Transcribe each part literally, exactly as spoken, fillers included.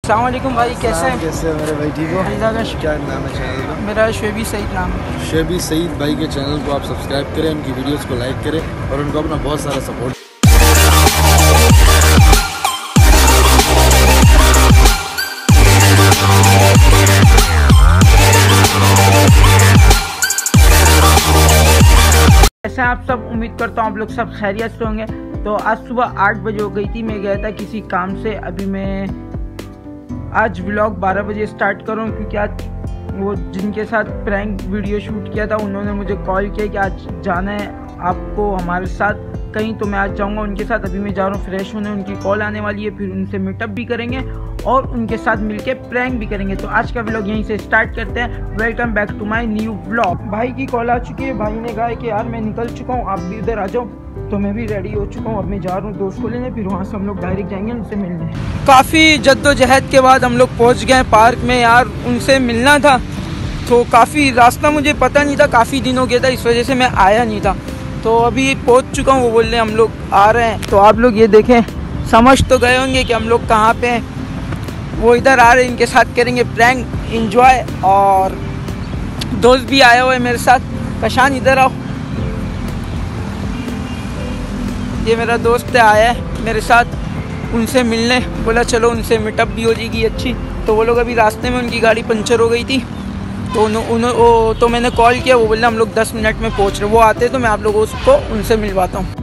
अस्सलाम वालेकुम भाई, कैसे हैं? कैसे मेरे भाई? ठीक हो? अल्लाह का शुक्र। क्या नाम है चैनल का? मेरा शेबी सईद नाम है। शेबी सईद भाई के चैनल को आप सब्सक्राइब करें, उनकी वीडियोस को लाइक करें और उनको अपना बहुत सारा सपोर्ट। ऐसा आप सब, उम्मीद करता हूँ आप लोग सब खैरियत से होंगे। तो आज सुबह आठ बजे हो गई थी, मैं गया था किसी काम से। अभी मैं आज व्लॉग बारह बजे स्टार्ट करूँ क्योंकि आज वो जिनके साथ प्रैंक वीडियो शूट किया था उन्होंने मुझे कॉल किया कि आज जाना है आपको हमारे साथ कहीं, तो मैं आज जाऊंगा उनके साथ। अभी मैं जा रहा हूँ फ्रेश होने, उनकी कॉल आने वाली है, फिर उनसे मीटअप भी करेंगे और उनके साथ मिलके प्रैंक भी करेंगे। तो आज का व्लॉग यहीं से स्टार्ट करते हैं। Welcome back to my new vlog. भाई की कॉल आ चुकी है, भाई ने कहा है कि यार मैं निकल चुका हूँ, आप भी उधर आ जाओ। तो मैं भी रेडी हो चुका हूँ, अब मैं जा रहा हूँ दोस्त को लेने, फिर वहाँ से हम लोग डायरेक्ट जाएंगे उनसे मिलने। काफ़ी जद्दोजहद के बाद हम लोग पहुँच गए पार्क में। यार उनसे मिलना था, तो काफ़ी रास्ता मुझे पता नहीं था, काफ़ी दिन हो गया था, इस वजह से मैं आया नहीं था। तो अभी पहुँच चुका हूँ, वो बोल रहे हम लोग आ रहे हैं। तो आप लोग ये देखें, समझ तो गए होंगे कि हम लोग कहाँ पे हैं। वो इधर आ रहे हैं, इनके साथ करेंगे प्रैंक, इंजॉय। और दोस्त भी आए हुए हैं मेरे साथ। कशान इधर आओ, ये मेरा दोस्त आया है मेरे साथ उनसे मिलने, बोला चलो उनसे मीटअप भी हो जाएगी अच्छी। तो वो लोग अभी रास्ते में, उनकी गाड़ी पंचर हो गई थी, तो उन, उन, ओ, तो मैंने कॉल किया, वो बोले हम लोग दस मिनट में पहुंच रहे। वो आते तो मैं आप लोगों को उनसे मिलवाता हूँ।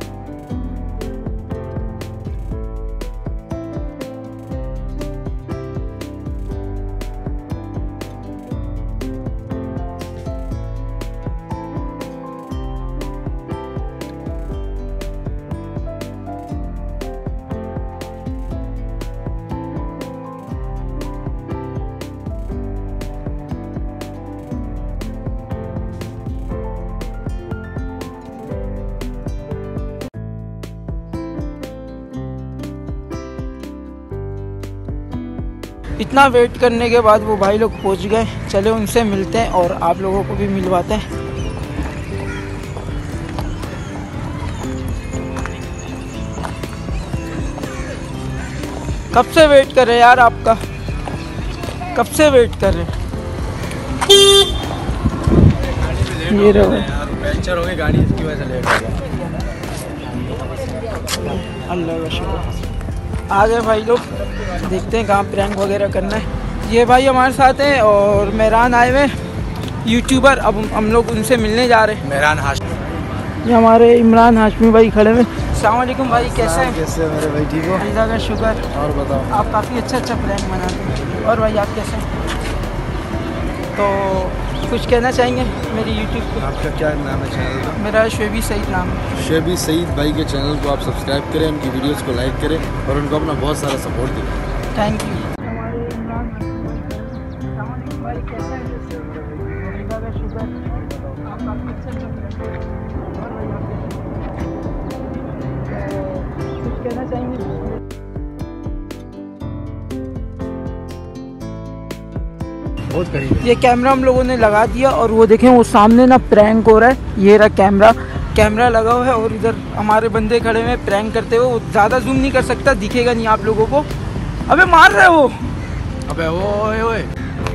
इतना वेट करने के बाद वो भाई लोग पहुंच गए। चले उनसे मिलते हैं और आप लोगों को भी मिलवाते हैं। कब से वेट कर रहे हैं यार आपका, कब से वेट कर रहे हैं। ये रहो यार पंचर हो गई गाड़ी, इसकी वजह से लेट हो गया। अल्लाह का शुक्र, आ गए भाई लोग। देखते हैं कहाँ प्रैंक वगैरह करना है। ये भाई हमारे साथ हैं और मेहरान आए हुए यूट्यूबर। अब हम लोग उनसे मिलने जा रहे हैं। मेहरान हाशमी, ये हमारे इमरान हाशमी भाई खड़े हुए। अस्सलाम वालेकुम भाई, कैसे हैं? कैसे मेरे भाई? ठीक हो? अल्लाह का शुक्र। और बताओ। आप काफ़ी अच्छा अच्छा प्रैंक बनाते हैं। और भाई आप कैसे हैं? तो कुछ कहना चाहेंगे मेरी यूट्यूब पे? आपका क्या नाम है चैनल का? मेरा शेबी सईद नाम है। शेबी सईद भाई के चैनल को आप सब्सक्राइब करें, उनकी वीडियोस को लाइक करें और उनको अपना बहुत सारा सपोर्ट दें। Thank you. हमारे इमरान हाशमी भाई कैसे हैं? अल्लाह का शुक्र, आप काफ़ी अच्छा अच्छा प्रैंक। और भाई आप कैसे हैं? कुछ कहना चाहेंगे? बहुत करीब है। ये कैमरा हम लोगों ने लगा दिया और वो देखें वो सामने ना प्रैंक हो रहा है। ये रहा कैमरा, कैमरा लगा हुआ है और इधर हमारे बंदे खड़े हुए प्रैंक करते हुए। वो ज़्यादा जूम नहीं कर सकता, दिखेगा नहीं आप लोगों को। अबे मार रहे वो, अबे ओए ओए।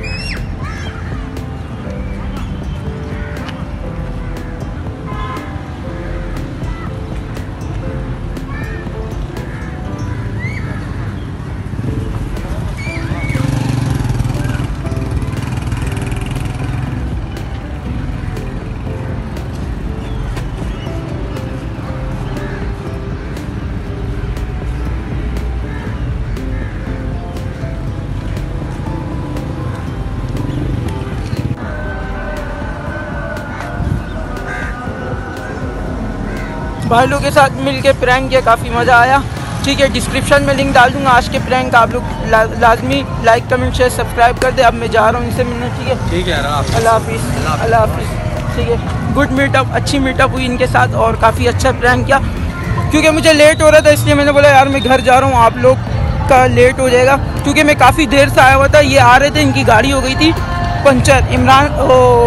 भाई लोग के साथ मिल के प्रैंक किया, काफ़ी मज़ा आया। ठीक है, डिस्क्रिप्शन में लिंक डाल दूंगा आज के प्रैंक का। आप लोग ला, लाजमी लाइक कमेंट शेयर सब्सक्राइब कर दे। अब मैं जा रहा हूँ इनसे मिलने। ठीक है, ठीक है, अल्लाह हाफिज़। अल्लाह हाफिज़। ठीक है, गुड मीटअप, अच्छी मीटअप हुई इनके साथ और काफ़ी अच्छा प्रैंक किया। क्योंकि मुझे लेट हो रहा था इसलिए मैंने बोला यार मैं घर जा रहा हूँ, आप लोग का लेट हो जाएगा। क्योंकि मैं काफ़ी देर से आया हुआ था, ये आ रहे थे, इनकी गाड़ी हो गई थी पंचर। इमरान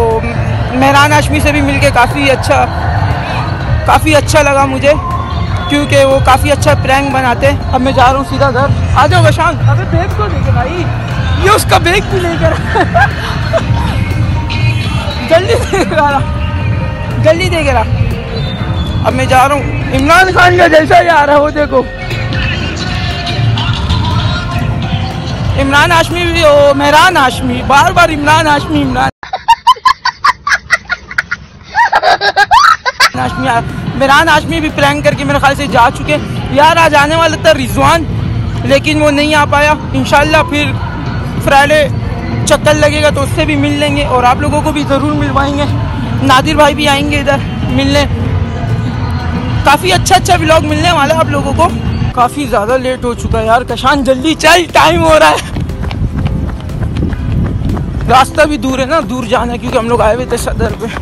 मेहरान हाशमी से भी मिल के काफ़ी अच्छा काफ़ी अच्छा लगा मुझे। क्योंकि वो काफ़ी अच्छा प्रैंक बनाते हैं। अब मैं जा रहा हूँ सीधा घर। आ जाओ गशांक। अबे बैग तो देखे भाई, ये उसका बैग भी लेकर जल्दी देकर जल्दी देकर आ। अब मैं जा रहा हूँ। इमरान खान का जैसा जा रहा है वो देखो। इमरान हाशमी भी ओ मेहरान हाशमी, बार बार इमरान हाशमी इमरान हाशमी मेहरान हाशमी भी प्रैंक करके मेरे ख्याल से जा चुके यार। आज आने वाला था रिजवान, लेकिन वो नहीं आ पाया। इंशाल्लाह फिर फ्राइडे चक्कर लगेगा तो उससे भी मिल लेंगे और आप लोगों को भी ज़रूर मिलवाएंगे। नादिर भाई भी आएंगे इधर मिलने। काफ़ी अच्छा अच्छा व्लॉग मिलने वाला है आप लोगों को। काफ़ी ज़्यादा लेट हो चुका है यार। कशान जल्दी चल, टाइम हो रहा है। रास्ता भी दूर है ना, दूर जाना है क्योंकि हम लोग आए हुए थे सदर पे।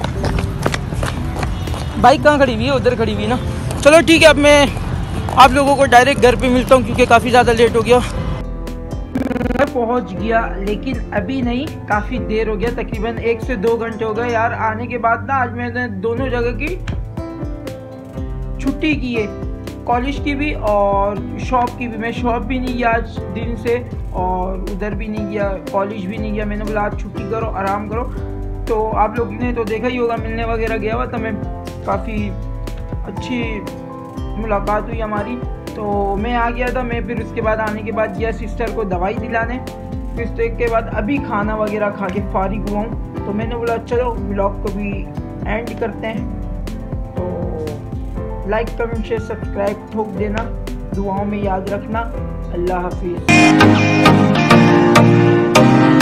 बाइक कहाँ खड़ी हुई है? उधर खड़ी हुई ना। चलो ठीक है, अब मैं आप लोगों को डायरेक्ट घर पे मिलता हूँ क्योंकि काफ़ी ज़्यादा लेट हो गया। मैं पहुँच गया, लेकिन अभी नहीं, काफ़ी देर हो गया। तकरीबन एक से दो घंटे हो गए यार आने के बाद ना। आज मैंने दोनों जगह की छुट्टी की है, कॉलेज की भी और शॉप की भी। मैं शॉप भी नहीं गया आज दिन से और उधर भी नहीं गया, कॉलेज भी नहीं गया। मैंने बोला आज छुट्टी करो, आराम करो। तो आप लोग ने तो देखा ही होगा, मिलने वगैरह गया हुआ था मैं। काफ़ी अच्छी मुलाकात हुई हमारी, तो मैं आ गया था। मैं फिर उसके बाद आने के बाद गया सिस्टर को दवाई दिलाने। फिर उसके के बाद अभी खाना वगैरह खा के फारिग हुआ हूँ। तो मैंने बोला चलो व्लॉग को भी एंड करते हैं। लाइक कमेंट शेयर सब्सक्राइब ठोक देना, दुआओं में याद रखना। अल्लाह हाफिज़।